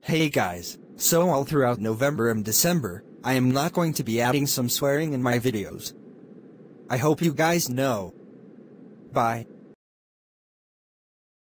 Hey guys, so all throughout November and December, I am not going to be adding some swearing in my videos. I hope you guys know. Bye.